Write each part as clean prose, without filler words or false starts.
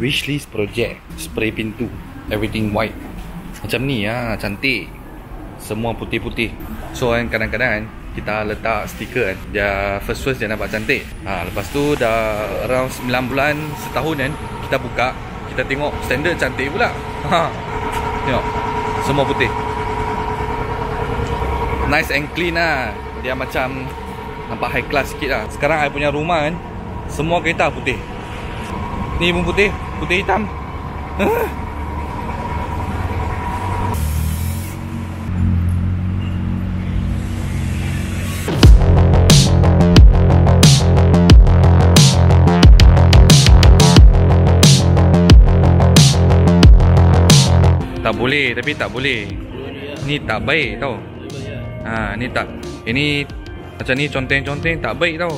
wishlist project, spray pintu, everything white. Macam ni lah, cantik. Semua putih-putih. So kan kadang-kadang kita letak stiker kan, dia first dia nampak cantik. Lepas tu dah around 9 bulan, setahun kan, kita buka, kita tengok standard cantik pula. Tengok, semua putih. Nice and clean lah. Dia macam nampak high class sikit lah. Sekarang I punya rumah kan, semua kereta putih. Ni pun putih, putih hitam. Tak boleh, tapi tak boleh. Ni tak baik tau. Ni tak. Ini macam ni conteng-conteng tak baik tau.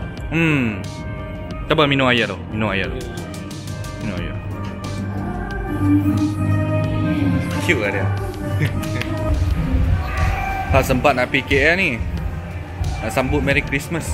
Cuba minum air tau. Minum air. Cute lah dia. Tak sempat nak pergi KL ni. Nak sambut Merry Christmas.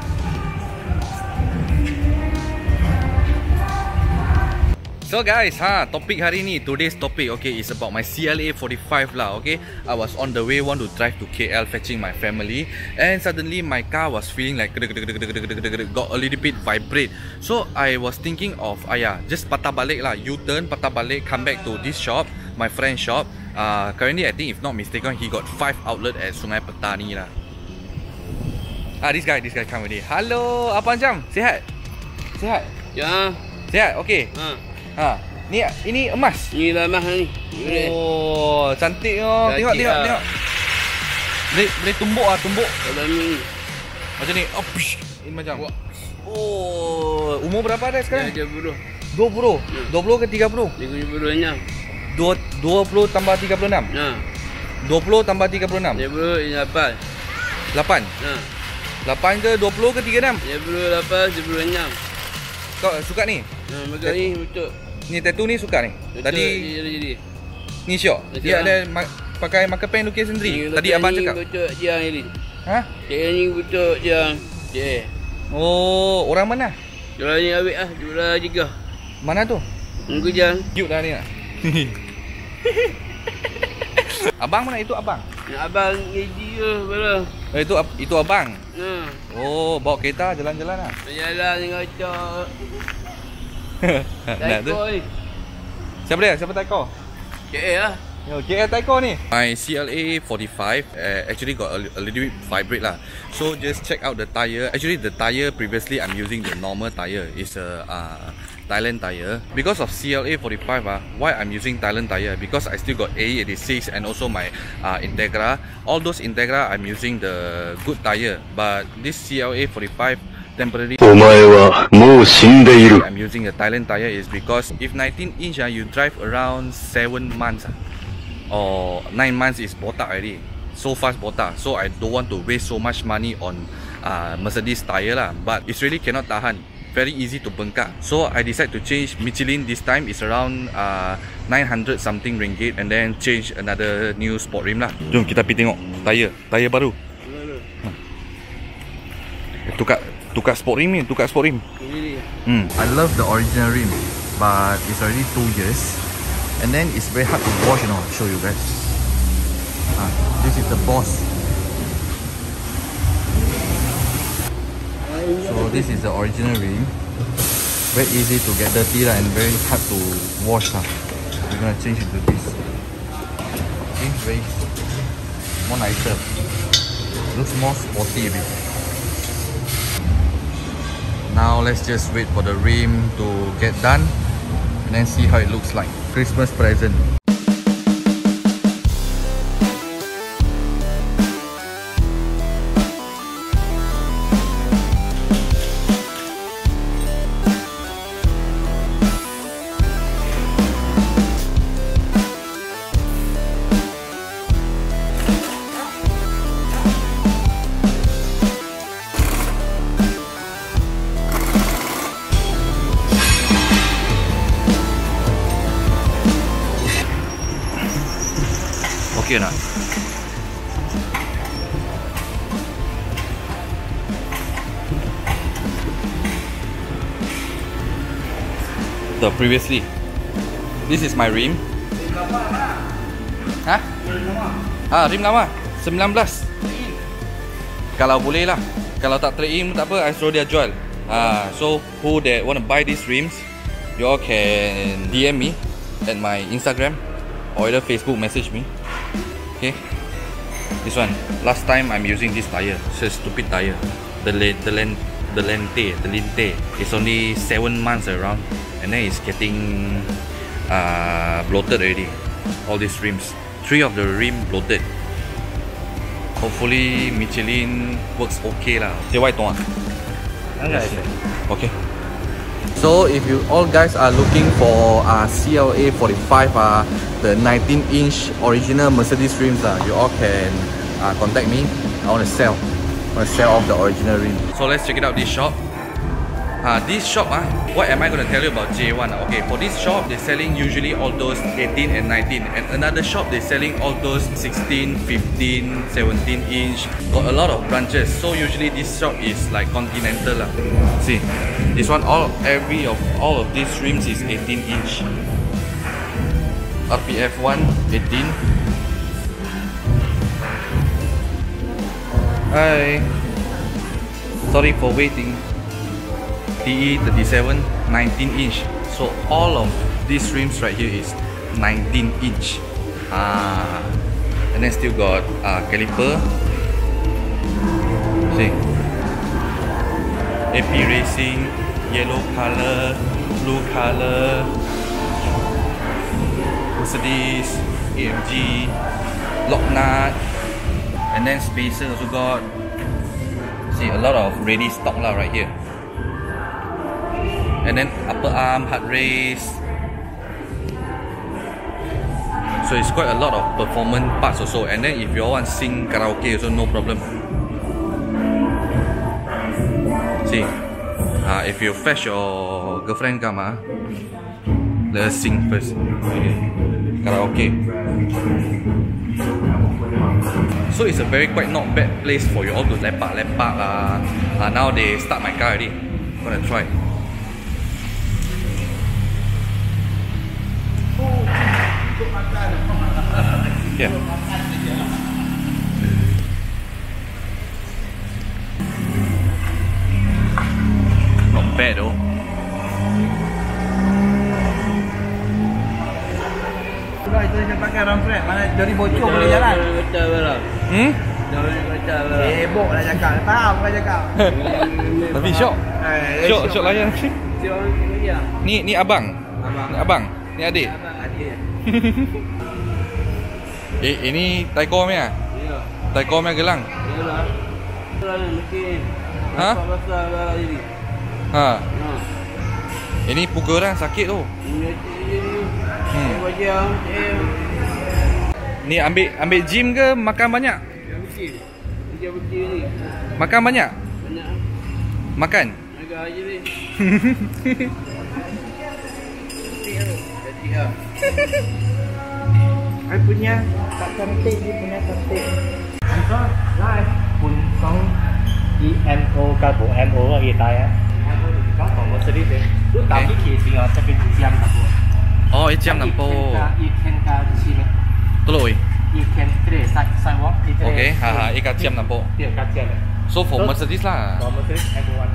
So guys, topik hari ni, today's topic, okay, is about my CLA 45 lah, okay. I was on the way, want to drive to KL fetching my family, and suddenly my car was feeling like got a little bit vibrate. So I was thinking of, just patah balik lah, U-turn, patah balik, come back to this shop, my friend's shop. Currently I think, if not mistaken, he got 5 outlet at Sungai Petani lah. This guy come already. Hello, Abang Jam, sihat? Sihat? Ya. Sihat, okay. Ni ini emas. Ni lah emas ni. Oh, cantik oh. Tengok. Boleh tumbuk. Kalau ni macam ni. Ini macam. Oh, umur berapa dah sekarang? 20. 20 ke 30? 30 nya. 20 tambah 36. 20 tambah 36. 20 8. 8. 8 ke 20 ke 36? 28 96. Kau suka ni? Maka ni betul. Ni tattoo ni suka ni. Tadi jadi. Ni syok. Dia ada pakai marker pen lukis sendiri. Tadi abang cakap. Betul dia ni. Dia ni betul dia. Oh, orang mana? Jual ni awet jual juga. Mana tu? Mungkin jang. Cute dah ni nak. Abang mana itu abang? Abang ni dia bala. Itu abang. Oh, bawa kereta jalan-jalan lah. Jalan dengan cak. Taiko ni. Siapa dia? Siapa Taiko? KL lah. KL Taiko ni. My CLA 45 actually got a little bit vibrate lah. So just check out the tire. Actually the tire previously I'm using the normal tire. It's a Thailand tire. Because of CLA 45 why I'm using Thailand tire? Because I still got A86 and also my Integra. All those Integra I'm using the good tire. But this CLA 45 temporary I'm using the Thailand tire is because if 19 inch you drive around 7 months or 9 months is botak already. So fast botak. So I don't want to waste so much money on Mercedes tire lah. But it's really cannot tahan. Very easy to bengkak. So I decide to change Michelin this time. It's around 900 something ringgit and then change another new sport rim lah. Jom kita pergi tengok tire baru. Tukar sport rim ni, I love the original rim, but it's already 2 years, and then it's very hard to wash. You know, I'll show you guys. This is the Boss. So this is the original rim. Very easy to get dirty and very hard to wash. We're gonna change it to this. Okay, very more nicer. Looks more sporty a bit. Now let's just wait for the rim to get done and then see how it looks like. Christmas present. Okay nak? The the previously. This is my rim. Hah? Rim lama 19. Kalau boleh lah. Kalau tak trade in tak apa, I suruh dia jual. So who that want to buy these rims, you all can DM me at my Instagram or either Facebook message me. Okay. This one. Last time I'm using this tire. It's a stupid tire. The Lente. It's only 7 months around, and then it's getting bloated already. All these rims. 3 of the rim bloated. Hopefully Michelin works okay lah. Say why don't? Okay. So if you all guys are looking for CLA 45, the 19-inch original Mercedes rims, you all can contact me. I want to sell off the original rim. So let's check it out. This shop. This shop, what am I going to tell you about J1? Okay, for this shop, they're selling usually all those 18 and 19. And another shop, they're selling all those 16, 15, 17 inch. Got a lot of branches. So usually this shop is like Continental lah. See, this one, all of these rims is 18 inch. RPF 1, 18. Hi. Sorry for waiting. TE 37, 19 inch. So all of these rims right here is 19 inch. And then still got caliper. See, AP Racing, yellow color, blue color, Mercedes, AMG, lock nut, and then spacer also got. See, a lot of ready stock lah right here. And then upper arm, hard race. So it's quite a lot of performance parts also. And then if you all want sing karaoke also, no problem. See, if you fetch your girlfriend come, let us sing first. Karaoke. So it's a very quite not bad place for you all to lepak. Now they start my car already. I'm gonna try. Yeah. Not bad though. Itu dia pakai ram flat, mana dari bocor boleh jalan. Sibuk lah cakap, tahu kan cakap. Tapi syok. Syok layan. Ni abang. Ni abang. Ni adik. Ini Taiko punya? Ya. Taiko punya gelang? Iyalah. Ha? Ha. Ini pukul orang sakit tu. Ni ambil gym ke makan banyak? Makan banyak? Banyak. Makan? Agak aja ni. Saya punya tak cantik, dia punya cantik. Anh live pun xong EMO cả bộ MO ở hiện tại á. Có còn Mercedes đấy. Lúc đầu cái kia thì nó sẽเป็น160. Oh, 160. Ikenka sini. Toloi. Iken tre sidewalk. Okay, ika 160. Dia kacian. So for Mercedes lah. For Mercedes M1.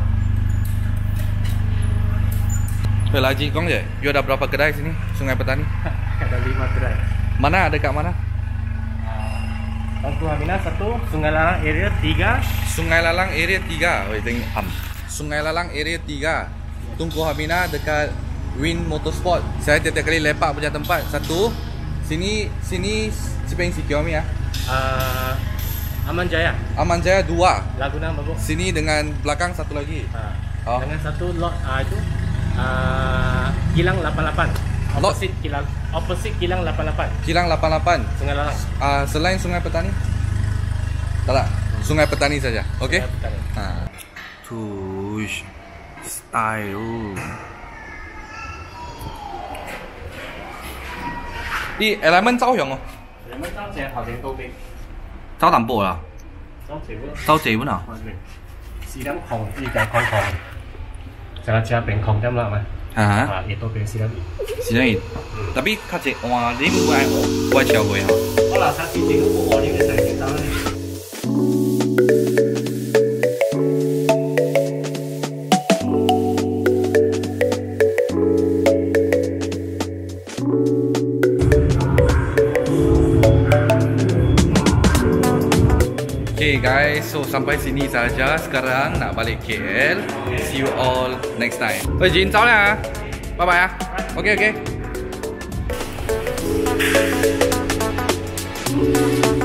Haji kong je. You ada berapa kedai sini? Sungai Petani? Ada 5 kedai. Mana dekat mana? Tengku Hamina 1, Sungai Lalang area 3. Sungai Lalang area 3. Oh, tengok Sungai Lalang area 3. Tungku Hamina dekat Win Motorsport. Saya tiap-tiap kali lepak punya tempat. Satu. Sini siapa yang sikit kami ya? Aman Jaya. Aman Jaya 2. Laguna Mabuk. Sini dengan belakang satu lagi. Dengan satu lot itu Kilang 88. Opposite Kilang 88. Kilang 88. Sungai Lalang. Selain Sungai Petani? Tak. Sungai Petani saja. Okey. Tush style. Đi element 招用哦。 element 招正頭前高啲。 招淡薄啦。招這本啊？ 是咁窮，呢就窮窮。成日車平窮點啦，係咪？ Ha. Ituเป็นศิลปิน Sini. Tapi kaje wah ni buat buat siapa ya? 好啦，他自己都不我那个才知道呢。 Okay guys, so sampai sini saja. Sekarang nak balik KL. See you all next time. Oi Jin, ciao lah. Bye bye ah. Okay okay.